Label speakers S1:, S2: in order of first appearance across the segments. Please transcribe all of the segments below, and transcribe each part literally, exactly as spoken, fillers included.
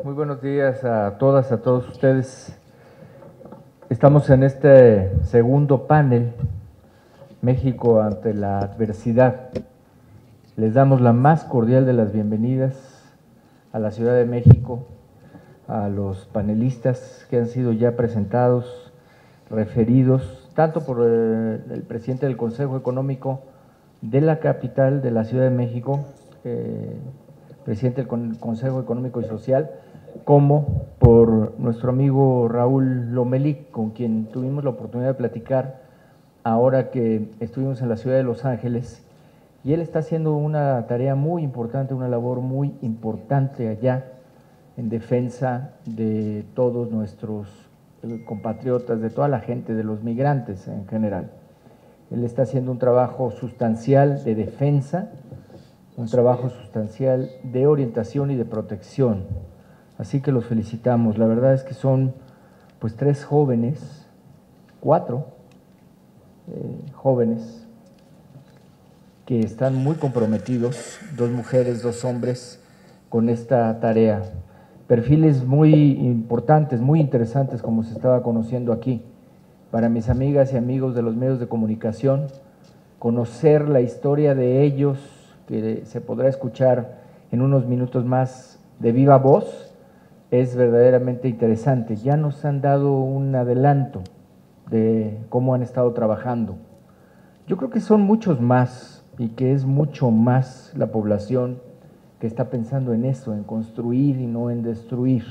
S1: Muy buenos días a todas, a todos ustedes. Estamos en este segundo panel, México ante la adversidad. Les damos la más cordial de las bienvenidas a la Ciudad de México, a los panelistas que han sido ya presentados, referidos, tanto por el presidente del Consejo Económico de la capital de la Ciudad de México, eh, presidente del Consejo Económico y Social, como por nuestro amigo Raúl Lomelí, con quien tuvimos la oportunidad de platicar ahora que estuvimos en la ciudad de Los Ángeles, y él está haciendo una tarea muy importante, una labor muy importante allá en defensa de todos nuestros compatriotas, de toda la gente, de los migrantes en general. Él está haciendo un trabajo sustancial de defensa, un trabajo sustancial de orientación y de protección. Así que los felicitamos. La verdad es que son pues tres jóvenes, cuatro eh, jóvenes que están muy comprometidos, dos mujeres, dos hombres, con esta tarea. Perfiles muy importantes, muy interesantes, como se estaba conociendo aquí. Para mis amigas y amigos de los medios de comunicación, conocer la historia de ellos, que se podrá escuchar en unos minutos más de viva voz, es verdaderamente interesante. Ya nos han dado un adelanto de cómo han estado trabajando. Yo creo que son muchos más y que es mucho más la población que está pensando en eso, en construir y no en destruir.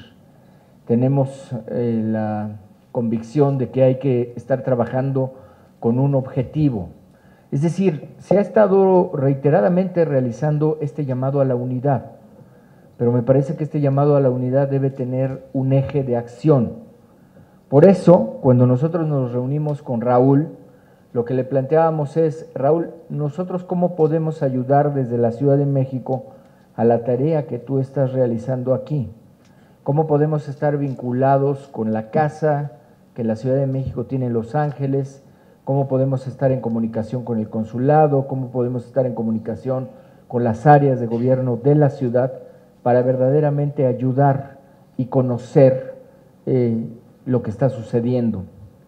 S1: Tenemos eh, la convicción de que hay que estar trabajando con un objetivo. Es decir, se ha estado reiteradamente realizando este llamado a la unidad, pero me parece que este llamado a la unidad debe tener un eje de acción. Por eso, cuando nosotros nos reunimos con Raúl, lo que le planteábamos es, Raúl, ¿nosotros cómo podemos ayudar desde la Ciudad de México a la tarea que tú estás realizando aquí? ¿Cómo podemos estar vinculados con la casa que la Ciudad de México tiene en Los Ángeles? ¿Cómo podemos estar en comunicación con el consulado? ¿Cómo podemos estar en comunicación con las áreas de gobierno de la ciudad para verdaderamente ayudar y conocer eh, lo que está sucediendo?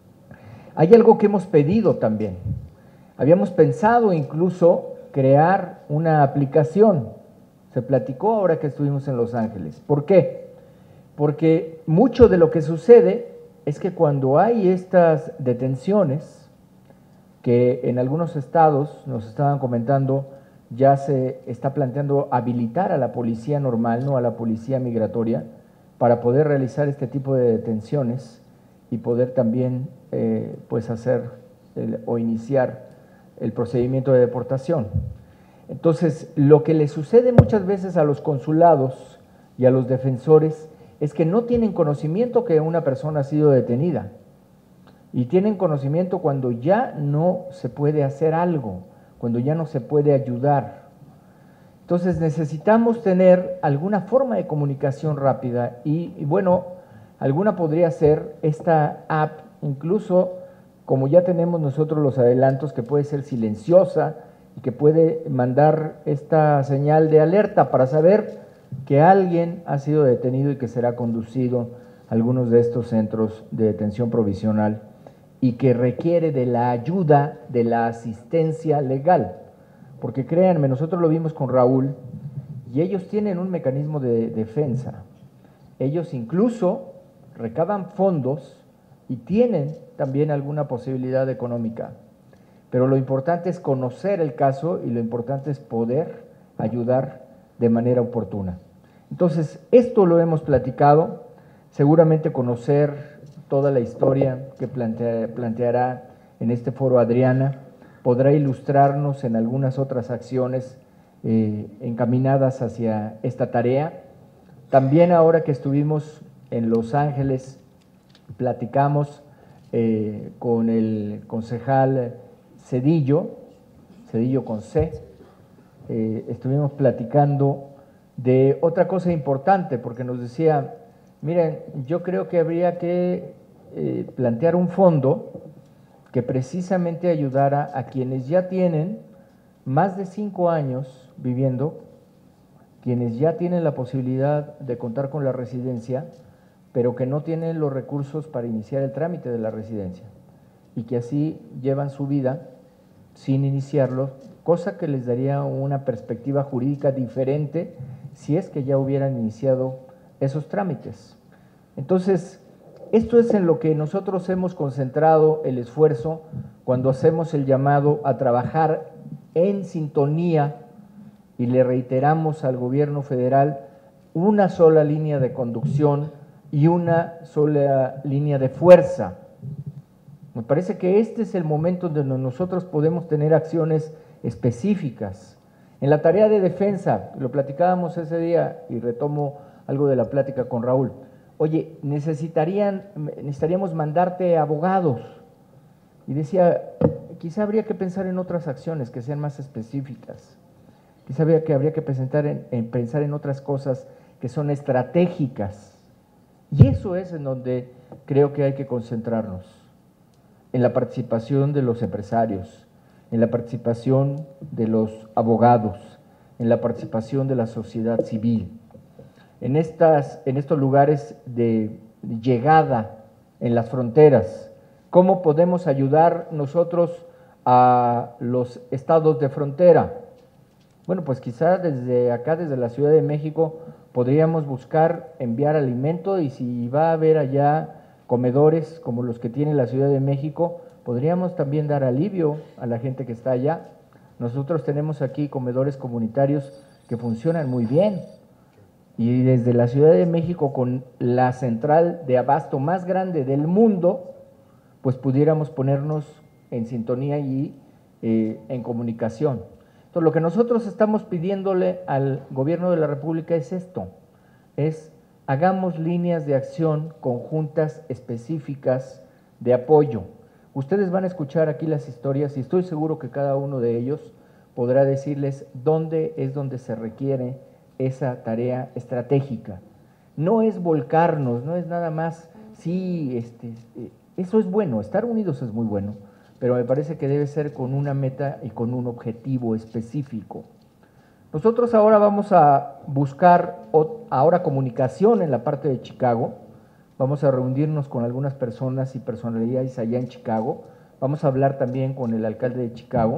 S1: Hay algo que hemos pedido también. Habíamos pensado incluso crear una aplicación. Se platicó ahora que estuvimos en Los Ángeles. ¿Por qué? Porque mucho de lo que sucede es que cuando hay estas detenciones, que en algunos estados, nos estaban comentando, ya se está planteando habilitar a la policía normal, no a la policía migratoria, para poder realizar este tipo de detenciones y poder también eh, pues hacer el, o iniciar el procedimiento de deportación. Entonces, lo que le sucede muchas veces a los consulados y a los defensores es que no tienen conocimiento que una persona ha sido detenida, y tienen conocimiento cuando ya no se puede hacer algo, cuando ya no se puede ayudar. Entonces necesitamos tener alguna forma de comunicación rápida y, y bueno, alguna podría ser esta app, incluso como ya tenemos nosotros los adelantos, que puede ser silenciosa y que puede mandar esta señal de alerta para saber que alguien ha sido detenido y que será conducido a algunos de estos centros de detención provisional y que requiere de la ayuda, de la asistencia legal. Porque créanme, nosotros lo vimos con Raúl y ellos tienen un mecanismo de defensa. Ellos incluso recaban fondos y tienen también alguna posibilidad económica. Pero lo importante es conocer el caso y lo importante es poder ayudar de manera oportuna. Entonces, esto lo hemos platicado, seguramente conocer toda la historia que plantea, planteará en este foro Adriana podrá ilustrarnos en algunas otras acciones eh, encaminadas hacia esta tarea. También ahora que estuvimos en Los Ángeles, platicamos eh, con el concejal Cedillo, Cedillo con C, eh, estuvimos platicando de otra cosa importante, porque nos decía, miren, yo creo que habría que eh, plantear un fondo que precisamente ayudara a quienes ya tienen más de cinco años viviendo quienes ya tienen la posibilidad de contar con la residencia, pero que no tienen los recursos para iniciar el trámite de la residencia y que así llevan su vida sin iniciarlo, cosa que les daría una perspectiva jurídica diferente si es que ya hubieran iniciado esos trámites. Entonces, esto es en lo que nosotros hemos concentrado el esfuerzo cuando hacemos el llamado a trabajar en sintonía y le reiteramos al gobierno federal una sola línea de conducción y una sola línea de fuerza. Me parece que este es el momento donde nosotros podemos tener acciones específicas. En la tarea de defensa, lo platicábamos ese día y retomo algo de la plática con Raúl. Oye, necesitarían, necesitaríamos mandarte abogados. Y decía, quizá habría que pensar en otras acciones que sean más específicas. Quizá habría que, habría que pensar, en, en pensar en otras cosas que son estratégicas. Y eso es en donde creo que hay que concentrarnos, en la participación de los empresarios, en la participación de los abogados, en la participación de la sociedad civil. En, estas, en estos lugares de llegada, en las fronteras, ¿cómo podemos ayudar nosotros a los estados de frontera? Bueno, pues quizá desde acá, desde la Ciudad de México, podríamos buscar enviar alimento y si va a haber allá comedores como los que tiene la Ciudad de México, podríamos también dar alivio a la gente que está allá. Nosotros tenemos aquí comedores comunitarios que funcionan muy bien y desde la Ciudad de México, con la central de abasto más grande del mundo, pues pudiéramos ponernos en sintonía y eh, en comunicación. Entonces, lo que nosotros estamos pidiéndole al gobierno de la República es esto, es hagamos líneas de acción conjuntas específicas de apoyo. Ustedes van a escuchar aquí las historias y estoy seguro que cada uno de ellos podrá decirles dónde es donde se requiere esa tarea estratégica. No es volcarnos, no es nada más, sí, este, eso es bueno, estar unidos es muy bueno, pero me parece que debe ser con una meta y con un objetivo específico. Nosotros ahora vamos a buscar ahora comunicación en la parte de Chicago, vamos a reunirnos con algunas personas y personalidades allá en Chicago, vamos a hablar también con el alcalde de Chicago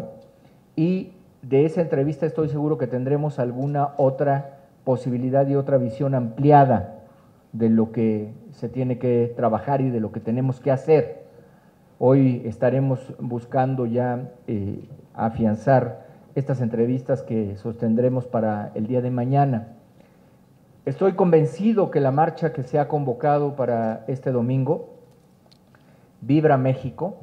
S1: y de esa entrevista estoy seguro que tendremos alguna otra posibilidad y otra visión ampliada de lo que se tiene que trabajar y de lo que tenemos que hacer. Hoy estaremos buscando ya eh, afianzar estas entrevistas que sostendremos para el día de mañana. Estoy convencido que la marcha que se ha convocado para este domingo, Vibra México,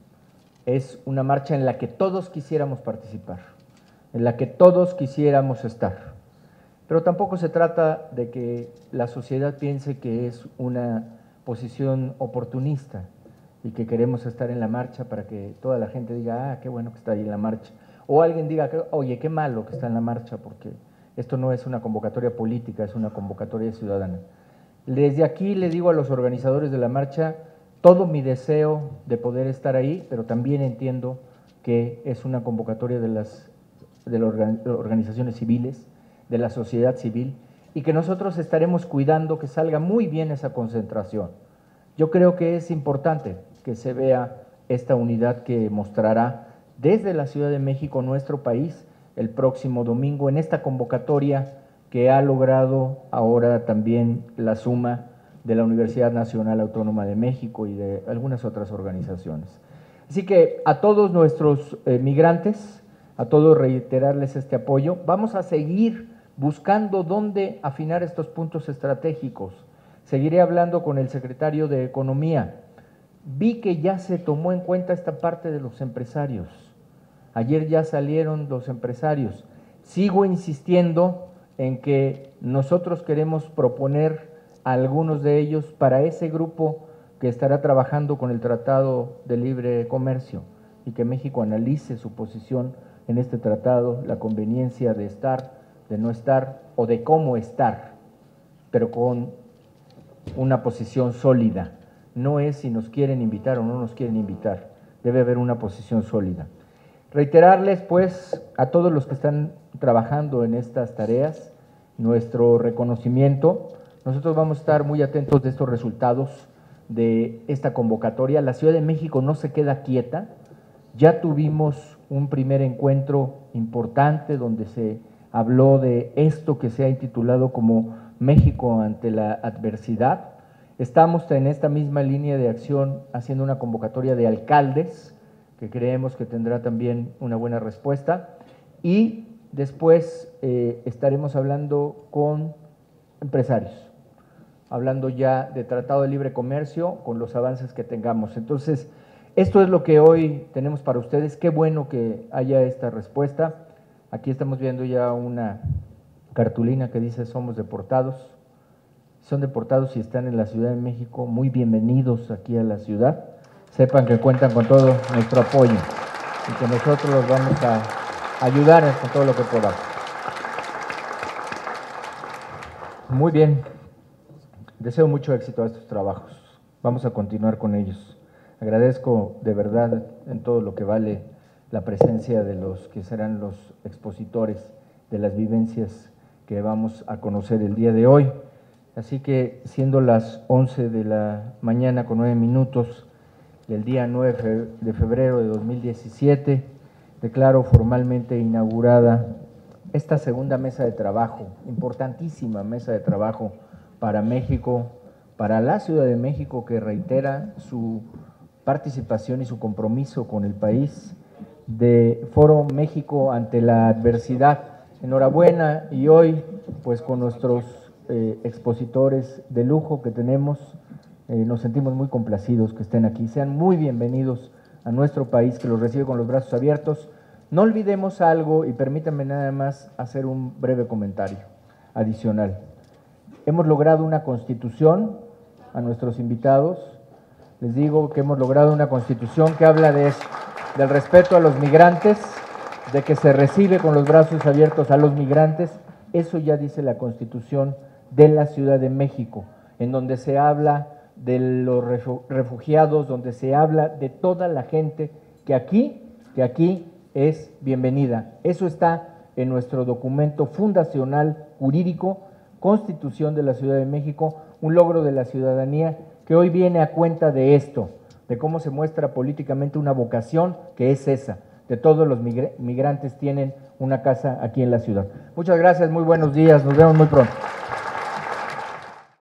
S1: es una marcha en la que todos quisiéramos participar, en la que todos quisiéramos estar. Pero tampoco se trata de que la sociedad piense que es una posición oportunista y que queremos estar en la marcha para que toda la gente diga, ah, qué bueno que está ahí en la marcha. O alguien diga, oye, qué malo que está en la marcha, porque esto no es una convocatoria política, es una convocatoria ciudadana. Desde aquí le digo a los organizadores de la marcha, todo mi deseo de poder estar ahí, pero también entiendo que es una convocatoria de las, de las organizaciones civiles, de la sociedad civil, y que nosotros estaremos cuidando que salga muy bien esa concentración. Yo creo que es importante que se vea esta unidad que mostrará desde la Ciudad de México, nuestro país, el próximo domingo, en esta convocatoria que ha logrado ahora también la suma de la Universidad Nacional Autónoma de México y de algunas otras organizaciones. Así que a todos nuestros eh, migrantes, a todos reiterarles este apoyo. Vamos a seguir buscando dónde afinar estos puntos estratégicos. Seguiré hablando con el secretario de Economía. Vi que ya se tomó en cuenta esta parte de los empresarios. Ayer ya salieron los empresarios. Sigo insistiendo en que nosotros queremos proponer a algunos de ellos para ese grupo que estará trabajando con el Tratado de Libre Comercio y que México analice su posición en este tratado, la conveniencia de estar, de no estar o de cómo estar, pero con una posición sólida. No es si nos quieren invitar o no nos quieren invitar, debe haber una posición sólida. Reiterarles pues a todos los que están trabajando en estas tareas nuestro reconocimiento. Nosotros vamos a estar muy atentos de estos resultados de esta convocatoria. La Ciudad de México no se queda quieta. Ya tuvimos un primer encuentro importante donde se habló de esto que se ha intitulado como México ante la adversidad. Estamos en esta misma línea de acción haciendo una convocatoria de alcaldes, que creemos que tendrá también una buena respuesta, y después eh, estaremos hablando con empresarios, hablando ya de Tratado de Libre Comercio con los avances que tengamos. Entonces, esto es lo que hoy tenemos para ustedes. Qué bueno que haya esta respuesta. Aquí estamos viendo ya una cartulina que dice somos deportados. Son deportados y están en la Ciudad de México, muy bienvenidos aquí a la ciudad. Sepan que cuentan con todo nuestro apoyo y que nosotros los vamos a ayudar con todo lo que podamos. Muy bien, deseo mucho éxito a estos trabajos. Vamos a continuar con ellos. Agradezco de verdad en todo lo que vale la presencia de los que serán los expositores de las vivencias que vamos a conocer el día de hoy. Así que, siendo las once de la mañana con nueve minutos del día nueve de febrero de dos mil diecisiete, declaro formalmente inaugurada esta segunda mesa de trabajo, importantísima mesa de trabajo para México, para la Ciudad de México, que reitera su participación y su compromiso con el país, de Foro México ante la adversidad. Enhorabuena, y hoy, pues con nuestros Eh, expositores de lujo que tenemos, eh, nos sentimos muy complacidos que estén aquí. Sean muy bienvenidos a nuestro país, que los recibe con los brazos abiertos. No olvidemos algo, y permítanme nada más hacer un breve comentario adicional. Hemos logrado una constitución, a nuestros invitados les digo que hemos logrado una constitución que habla de eso, del respeto a los migrantes, de que se recibe con los brazos abiertos a los migrantes. Eso ya dice la Constitución de la Ciudad de México, en donde se habla de los refugiados, donde se habla de toda la gente que aquí, que aquí es bienvenida. Eso está en nuestro documento fundacional jurídico, Constitución de la Ciudad de México, un logro de la ciudadanía que hoy viene a cuenta de esto, de cómo se muestra políticamente una vocación que es esa, de todos los migrantes tienen una casa aquí en la ciudad. Muchas gracias, muy buenos días, nos vemos muy pronto.